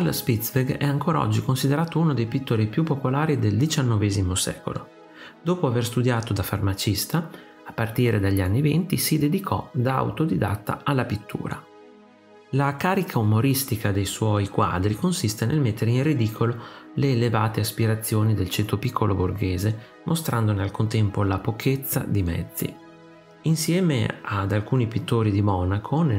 Carl Spitzweg è ancora oggi considerato uno dei pittori più popolari del XIX secolo. Dopo aver studiato da farmacista, a partire dagli anni '20 si dedicò da autodidatta alla pittura. La carica umoristica dei suoi quadri consiste nel mettere in ridicolo le elevate aspirazioni del ceto piccolo borghese, mostrandone al contempo la pochezza di mezzi. Insieme ad alcuni pittori di Monaco, nel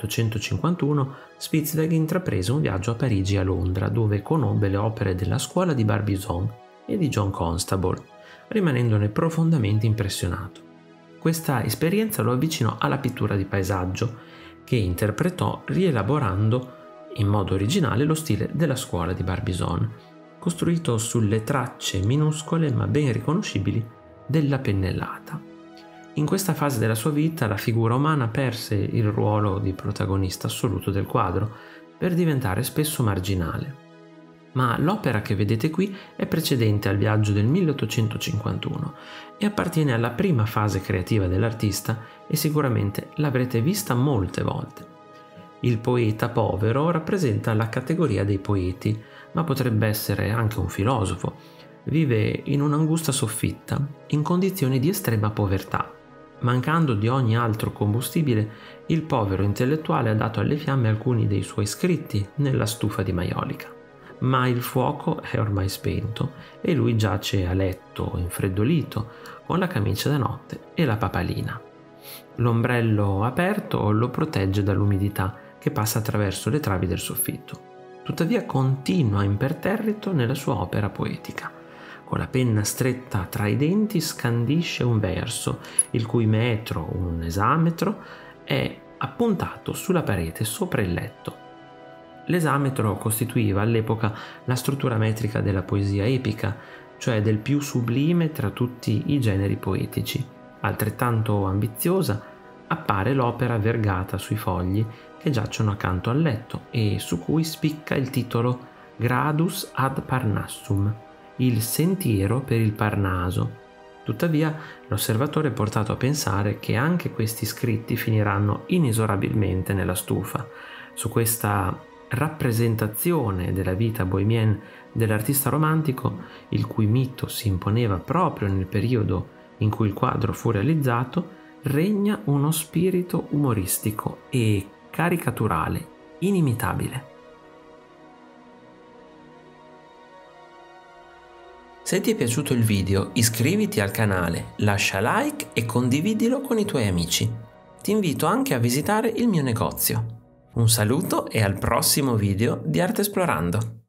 1851, Spitzweg intraprese un viaggio a Parigi e a Londra, dove conobbe le opere della scuola di Barbizon e di John Constable, rimanendone profondamente impressionato. Questa esperienza lo avvicinò alla pittura di paesaggio, che interpretò rielaborando in modo originale lo stile della scuola di Barbizon, costruito sulle tracce minuscole ma ben riconoscibili della pennellata. In questa fase della sua vita la figura umana perse il ruolo di protagonista assoluto del quadro, per diventare spesso marginale. Ma l'opera che vedete qui è precedente al viaggio del 1851 e appartiene alla prima fase creativa dell'artista e sicuramente l'avrete vista molte volte. Il poeta povero rappresenta la categoria dei poeti, ma potrebbe essere anche un filosofo. Vive in un'angusta soffitta, in condizioni di estrema povertà. Mancando di ogni altro combustibile, il povero intellettuale ha dato alle fiamme alcuni dei suoi scritti nella stufa di maiolica. Ma il fuoco è ormai spento e lui giace a letto, infreddolito, con la camicia da notte e la papalina. L'ombrello aperto lo protegge dall'umidità che passa attraverso le travi del soffitto. Tuttavia continua imperterrito nella sua opera poetica. Con la penna stretta tra i denti scandisce un verso, il cui metro, un esametro, è appuntato sulla parete sopra il letto. L'esametro costituiva all'epoca la struttura metrica della poesia epica, cioè del più sublime tra tutti i generi poetici. Altrettanto ambiziosa appare l'opera vergata sui fogli che giacciono accanto al letto e su cui spicca il titolo Gradus ad Parnassum, il sentiero per il Parnaso. Tuttavia, l'osservatore è portato a pensare che anche questi scritti finiranno inesorabilmente nella stufa. Su questa rappresentazione della vita bohemienne dell'artista romantico, il cui mito si imponeva proprio nel periodo in cui il quadro fu realizzato, regna uno spirito umoristico e caricaturale inimitabile. Se ti è piaciuto il video, iscriviti al canale, lascia like e condividilo con i tuoi amici. Ti invito anche a visitare il mio negozio. Un saluto e al prossimo video di Arte Esplorando!